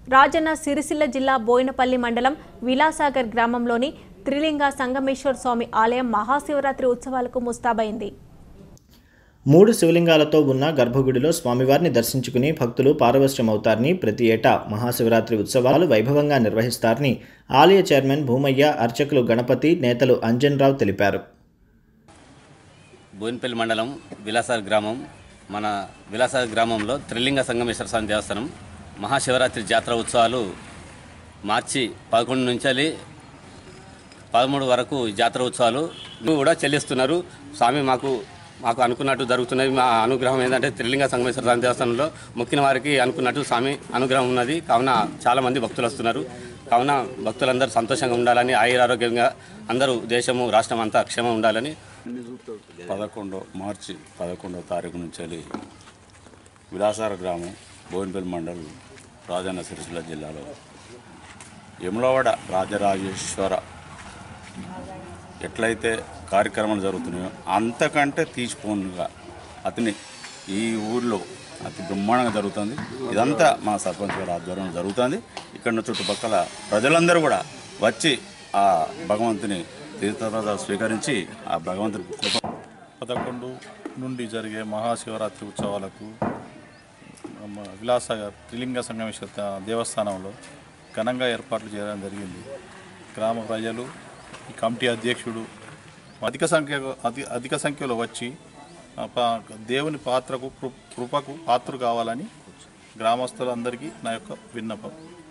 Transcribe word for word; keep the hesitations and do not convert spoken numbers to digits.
రాజన్న సిరిసిల్ల జిల్లా బోయినపల్లి మండలం విలాసాగర్ గ్రామంలోని త్రిలింగ సంగమేశ్వర స్వామి ఆలయం మహాశివరాత్రి ఉత్సవాలకు ముస్తాబైంది. మూడు శివలింగాలతో ఉన్న గర్భగుడిలో స్వామివారిని దర్శించుకుని భక్తులు పారవశ్యమవుతారని, ప్రతి ఏటా మహాశివరాత్రి ఉత్సవాలు వైభవంగా నిర్వహిస్తారని ఆలయ చైర్మన్ భూమయ్య, అర్చకులు గణపతి, నేతలు అంజన్రావు తెలిపారు. బోయినపల్లి మండలం విలాసాగర్ గ్రామం మన విలాసాగర్ గ్రామంలో త్రిలింగ సంగమేశ్వర స్వామి దేవస్థానం మహాశివరాత్రి జాతర ఉత్సవాలు మార్చి పదకొండు నుంచి పదమూడు వరకు జాతర ఉత్సవాలు కూడా చెల్లిస్తున్నారు. స్వామి మాకు మాకు అనుకున్నట్టు జరుగుతున్నది. మా అనుగ్రహం ఏంటంటే త్రిలింగ సంగమేశ్వర స్వామి దేవస్థానంలో మొక్కిన వారికి అనుకున్నట్టు స్వామి అనుగ్రహం ఉన్నది. కావున చాలామంది భక్తులు వస్తున్నారు. కావున భక్తులందరూ సంతోషంగా ఉండాలని, ఆయురారోగ్యంగా అందరూ దేశము రాష్ట్రం అంతా క్షేమం ఉండాలని పదకొండో మార్చి పదకొండో తారీఖు నుంచి విలాసార గ్రామం బోయినపల్లి మండలం రాజన్న సిరిసిల్ల జిల్లాలో యములవాడ రాజరాజేశ్వర ఎట్లయితే కార్యక్రమాలు జరుగుతున్నాయో అంతకంటే తీసిపోనుగా అతని ఈ ఊళ్ళో అతి బ్రహ్మాండంగా జరుగుతుంది. ఇదంతా మా సర్పంచ్ గారి ఆధ్వర్యంలో జరుగుతుంది. ఇక్కడ చుట్టుపక్కల ప్రజలందరూ కూడా వచ్చి ఆ భగవంతుని తీర్థప్రసాదాలు స్వీకరించి ఆ భగవంతుని కృప. పదకొండు నుండి జరిగే మహాశివరాత్రి ఉత్సవాలకు విలాసాగర్ త్రిలింగ సంగమేశ్వర దేవస్థానంలో ఘనంగా ఏర్పాట్లు చేయడం జరిగింది. గ్రామ ప్రజలు, ఈ కమిటీ అధ్యక్షుడు అధిక సంఖ్య అధి అధిక సంఖ్యలో వచ్చి దేవుని పాత్రకు కృపకు పాత్ర కావాలని గ్రామస్తులందరికీ నా యొక్క విన్నపం.